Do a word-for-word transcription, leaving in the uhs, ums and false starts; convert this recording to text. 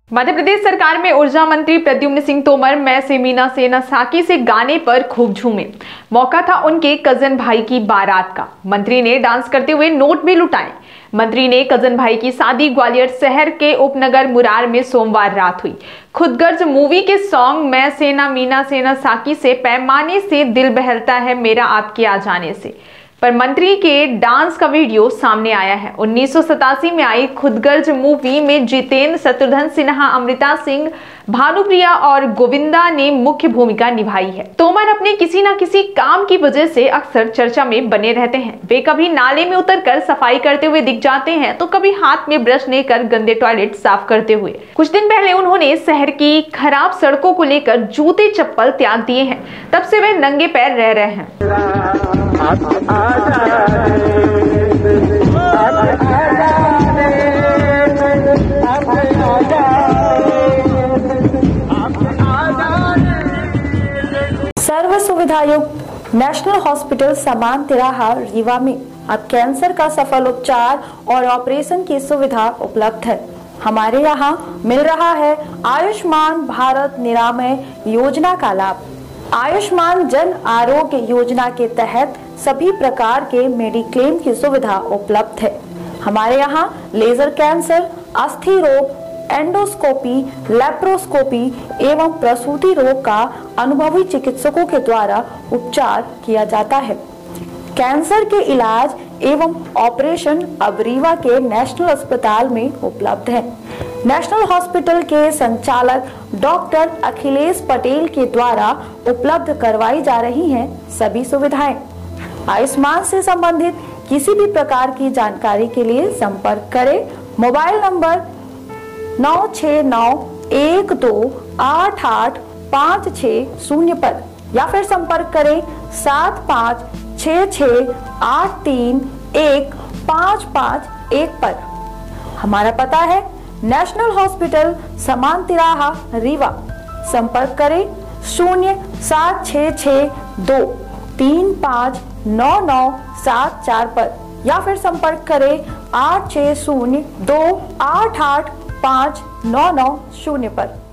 मध्य प्रदेश सरकार में ऊर्जा मंत्री प्रद्युम्न सिंह तोमर मैं से मीना से न साकी से गाने पर खूब झूमे। मौका था उनके कजन भाई की बारात का। मंत्री ने डांस करते हुए नोट भी लुटाए। मंत्री ने कजन भाई की शादी ग्वालियर शहर के उपनगर मुरार में सोमवार रात हुई। खुदगर्ज मूवी के सॉन्ग मैं से न मीना से न साकी से पैमाने से दिल बहलता है मेरा आपके आ जाने से पर मंत्री के डांस का वीडियो सामने आया है। उन्नीस सौ सतासी में आई खुदगर्ज मूवी में जितेंद्र, शत्रुघ्न सिन्हा, अमृता सिंह, भानुप्रिया और गोविंदा ने मुख्य भूमिका निभाई है। तोमर अपने किसी न किसी काम की वजह से अक्सर चर्चा में बने रहते हैं। वे कभी नाले में उतरकर सफाई करते हुए दिख जाते हैं तो कभी हाथ में ब्रश लेकर गंदे टॉयलेट साफ करते हुए। कुछ दिन पहले उन्होंने शहर की खराब सड़कों को लेकर जूते चप्पल त्याग दिए हैं। तब से वे नंगे पैर रह रहे हैं। सर्व सुविधायुक्त नेशनल हॉस्पिटल समान तिराहा रीवा में अब कैंसर का सफल उपचार और ऑपरेशन की सुविधा उपलब्ध है। हमारे यहाँ मिल रहा है आयुष्मान भारत निरामय योजना का लाभ। आयुष्मान जन आरोग्य योजना के तहत सभी प्रकार के मेडिक्लेम की सुविधा उपलब्ध है। हमारे यहाँ लेजर कैंसर, अस्थि रोग, एंडोस्कोपी, लेप्रोस्कोपी एवं प्रसूति रोग का अनुभवी चिकित्सकों के द्वारा उपचार किया जाता है। कैंसर के इलाज एवं ऑपरेशन अब रीवा के नेशनल अस्पताल में उपलब्ध है। नेशनल हॉस्पिटल के संचालक डॉक्टर अखिलेश पटेल के द्वारा उपलब्ध करवाई जा रही हैं सभी सुविधाएं। आयुष्मान से संबंधित किसी भी प्रकार की जानकारी के लिए संपर्क करें मोबाइल नंबर नौ छः नौ एक दो आठ आठ पाँच छः शून्य पर या फिर संपर्क करें सात पाँच छः छः आठ तीन एक पाँच पाँच एक पर। हमारा पता है नेशनल हॉस्पिटल समान तिराहा रीवा। संपर्क करें शून्य सात छः छः दो तीन पाँच नौ नौ सात चार पर या फिर संपर्क करें आठ छः शून्य दो आठ आठ पाँच नौ नौ शून्य पर।